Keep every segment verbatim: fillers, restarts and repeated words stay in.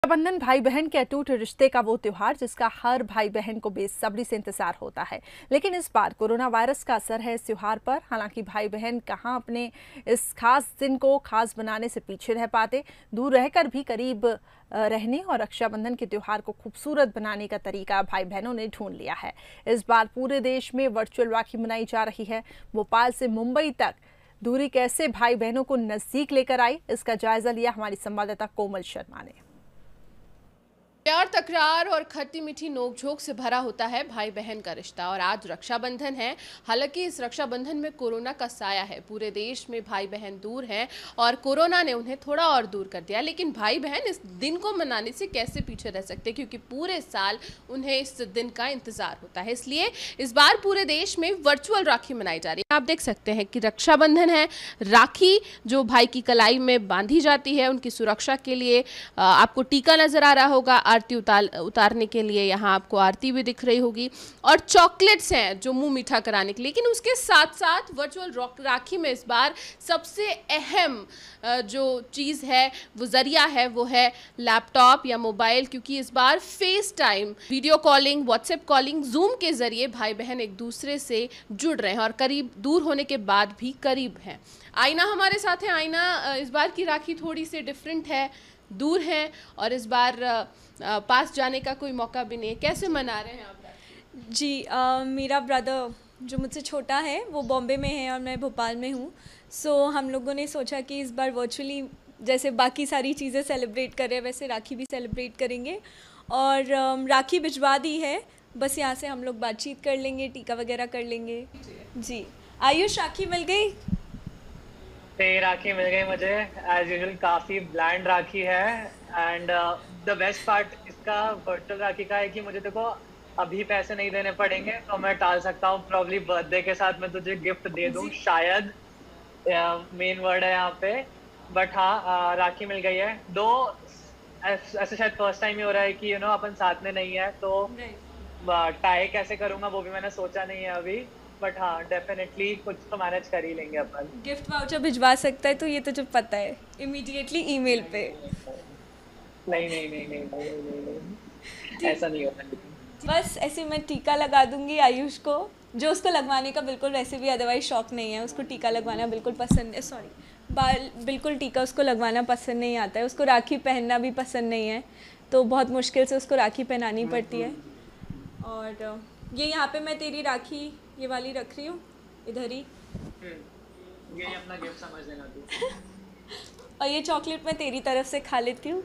रक्षाबंधन भाई बहन के अटूट रिश्ते का वो त्योहार जिसका हर भाई बहन को बेसब्री से इंतजार होता है। लेकिन इस बार कोरोना वायरस का असर है इस त्योहार पर। हालांकि भाई बहन कहां अपने इस खास दिन को खास बनाने से पीछे रह पाते, दूर रहकर भी करीब रहने और रक्षाबंधन के त्योहार को खूबसूरत बनाने का तरीका भाई बहनों ने ढूंढ लिया है। इस बार पूरे देश में वर्चुअल राखी मनाई जा रही है। भोपाल से मुंबई तक दूरी कैसे भाई बहनों को नजदीक लेकर आई, इसका जायजा लिया हमारी संवाददाता कोमल शर्मा ने। प्यार, तकरार और खट्टी मीठी नोकझोंक से भरा होता है भाई बहन का रिश्ता। और आज रक्षाबंधन है। हालांकि इस रक्षाबंधन में कोरोना का साया है। पूरे देश में भाई बहन दूर हैं और कोरोना ने उन्हें थोड़ा और दूर कर दिया। लेकिन भाई बहन इस दिन को मनाने से कैसे पीछे रह सकते, क्योंकि पूरे साल उन्हें इस दिन का इंतजार होता है। इसलिए इस बार पूरे देश में वर्चुअल राखी मनाई जा रही है। आप देख सकते हैं कि रक्षाबंधन है। राखी जो भाई की कलाई में बांधी जाती है, उनकी सुरक्षा के लिए आपको टीका नजर आ रहा होगा। आरती उतार उतारने के लिए यहाँ आपको आरती भी दिख रही होगी और चॉकलेट्स हैं जो मुंह मीठा कराने के लिए। लेकिन उसके साथ साथ वर्चुअल राखी में इस बार सबसे अहम जो चीज़ है, वो जरिया है, वो है लैपटॉप या मोबाइल। क्योंकि इस बार FaceTime, video calling, WhatsApp calling, Zoom के जरिए भाई बहन एक दूसरे से जुड़ रहे हैं और करीब दूर होने के बाद भी करीब हैं। आईना हमारे साथ है। आईना, इस बार की राखी थोड़ी सी डिफरेंट है, दूर हैं और इस बार आ, पास जाने का कोई मौका भी नहीं है। कैसे मना रहे हैं आप? जी, आ, मेरा ब्रदर जो मुझसे छोटा है वो बॉम्बे में है और मैं भोपाल में हूँ। सो हम लोगों ने सोचा कि इस बार वर्चुअली जैसे बाकी सारी चीज़ें सेलिब्रेट कर रहे हैं वैसे राखी भी सेलिब्रेट करेंगे। और आ, राखी भिजवा दी है, बस यहाँ से हम लोग बातचीत कर लेंगे, टीका वगैरह कर लेंगे। जी आयुष, राखी मिल गई? राखी मिल गई मुझे। एज यूजुअल काफ़ी ब्लैंड राखी है। एंड द बेस्ट पार्ट इसका वर्चुअल राखी का है कि मुझे देखो अभी पैसे नहीं देने पड़ेंगे, तो मैं टाल सकता हूँ। प्रॉब्ली बर्थडे के साथ मैं तुझे गिफ्ट दे दूँ, शायद मेन वर्ड है यहाँ पे। बट हाँ, राखी मिल गई है। दो ऐसे शायद फर्स्ट टाइम ही हो रहा है कि यू नो अपन साथ में नहीं है, तो टाई कैसे करूँगा वो भी मैंने सोचा नहीं है अभी। बट हाँ, डेफिनेटली कुछ तो मैनेज कर ही लेंगे अपन। गिफ्ट वाउचर भिजवा सकता है तो ये तो जो पता है, इमीडिएटली ईमेल पे। नहीं नहीं नहीं नहीं नहीं नहीं, नहीं। ऐसा नहीं होता। बस ऐसे मैं टीका लगा दूंगी आयुष को, जो उसको लगवाने का बिल्कुल वैसे भी अदरवाइज शौक नहीं है। उसको टीका लगवाना बिल्कुल पसंद है, सॉरी बाल बिल्कुल टीका उसको लगवाना पसंद नहीं आता है। उसको राखी पहनना भी पसंद नहीं है, तो बहुत मुश्किल से उसको राखी पहनानी पड़ती है। और ये यहाँ पे मैं तेरी राखी ये वाली रख रही हूँ इधर ही। ये अपना गिफ्ट समझ लेना तू। और ये चॉकलेट मैं तेरी तरफ से खा लेती हूँ।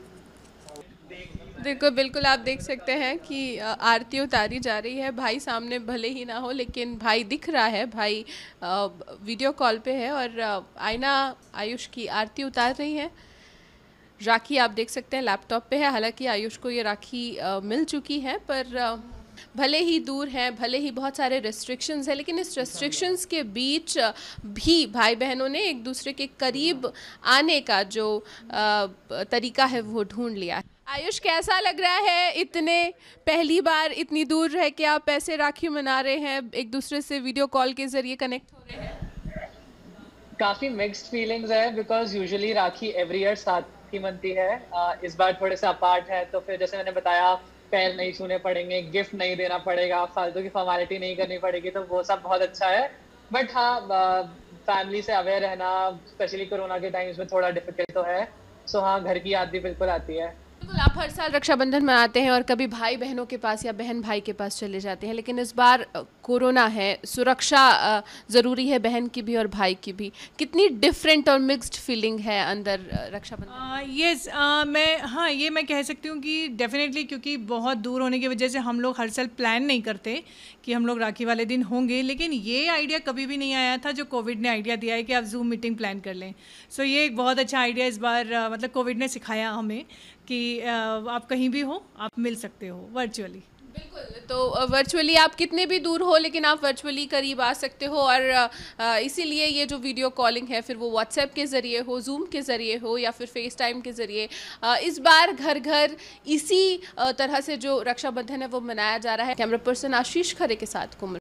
देखो, बिल्कुल आप देख सकते हैं कि आरती उतारी जा रही है। भाई सामने भले ही ना हो, लेकिन भाई दिख रहा है। भाई वीडियो कॉल पे है और आईना आयुष की आरती उतार रही है। राखी आप देख सकते हैं लैपटॉप पे है। हालांकि आयुष को ये राखी मिल चुकी है, पर भले ही दूर हैं, भले ही बहुत सारे रेस्ट्रिक्शंस हैं, लेकिन इस रेस्ट्रिक्शंस के बीच भी भाई बहनों ने एक दूसरे के करीब आने का जो तरीका है वो ढूंढ लिया। आयुष, कैसा लग रहा है? इतने पहली बार इतनी दूर रह के आप ऐसे राखी मना रहे हैं, एक दूसरे से वीडियो कॉल के जरिए कनेक्ट हो रहे हैं? काफ़ी मिक्स्ड फीलिंग्स है, because usually rakhi every year साथ ही बनती है। इस बार थोड़े से अपार्ट है, तो फिर जैसे मैंने बताया पैर नहीं छूने पड़ेंगे, गिफ्ट नहीं देना पड़ेगा, फालतू की फॉर्मेलिटी नहीं करनी पड़ेगी, तो वो सब बहुत अच्छा है। बट हाँ, फैमिली से अवेयर रहना स्पेशली कोरोना के टाइम्स में थोड़ा डिफिकल्ट तो है। सो हाँ, घर की याद भी बिल्कुल आती है। बिल्कुल, आप हर साल रक्षाबंधन मनाते हैं और कभी भाई बहनों के पास या बहन भाई के पास चले जाते हैं, लेकिन इस बार कोरोना है, सुरक्षा ज़रूरी है बहन की भी और भाई की भी। कितनी डिफरेंट और मिक्स्ड फीलिंग है अंदर रक्षाबंधन? ये yes, मैं हाँ ये मैं कह सकती हूँ कि डेफिनेटली, क्योंकि बहुत दूर होने की वजह से हम लोग हर साल प्लान नहीं करते कि हम लोग राखी वाले दिन होंगे। लेकिन ये आइडिया कभी भी नहीं आया था जो कोविड ने आइडिया दिया है कि आप जूम मीटिंग प्लान कर लें। सो so, ये एक बहुत अच्छा आइडिया इस बार, मतलब कोविड ने सिखाया हमें कि आप कहीं भी हो आप मिल सकते हो वर्चुअली। बिल्कुल, तो वर्चुअली आप कितने भी दूर हो, लेकिन आप वर्चुअली करीब आ सकते हो। और इसीलिए ये जो वीडियो कॉलिंग है, फिर वो व्हाट्सएप के ज़रिए हो, जूम के ज़रिए हो या फिर फेस टाइम के ज़रिए, इस बार घर घर इसी तरह से जो रक्षाबंधन है वो मनाया जा रहा है। कैमरा पर्सन आशीष खरे के साथ कोमल।